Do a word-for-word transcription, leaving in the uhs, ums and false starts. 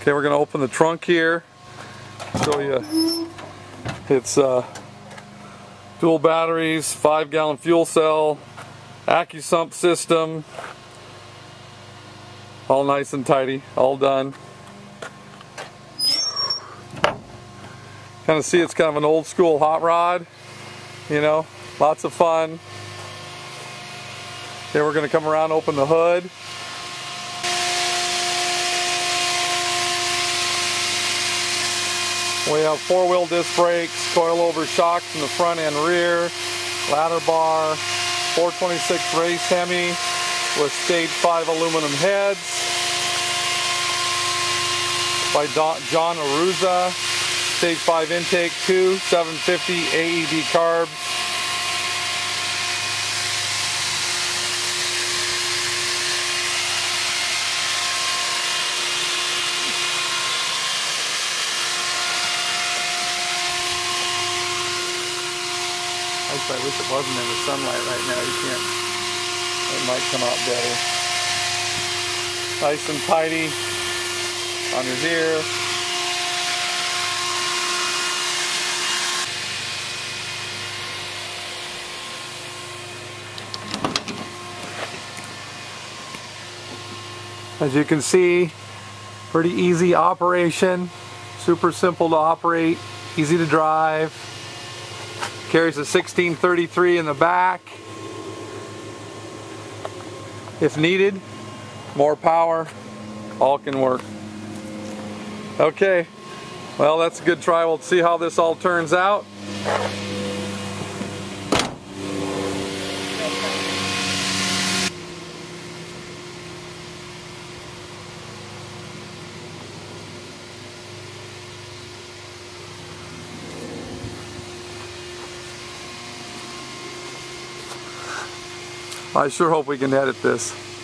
Okay, we're going to open the trunk here. Show you. It's uh, dual batteries, five gallon fuel cell, AccuSump system. All nice and tidy, all done. Kind of see it's kind of an old school hot rod, you know, lots of fun. Okay, we're going to come around, open the hood. We have four-wheel disc brakes, coil-over shocks in the front and rear, ladder bar, four twenty-six race hemi with stage five aluminum heads by Don, John Aruza. Stage five intake two, seven fifty A E D carbs. Actually, I wish it wasn't in the sunlight right now. You can't. It might come out better. Nice and tidy on your here. As you can see, pretty easy operation, super simple to operate, easy to drive. Carries a sixteen thirty-three in the back. If needed, more power, all can work. Okay, well, that's a good try. We'll see how this all turns out. I sure hope we can edit this.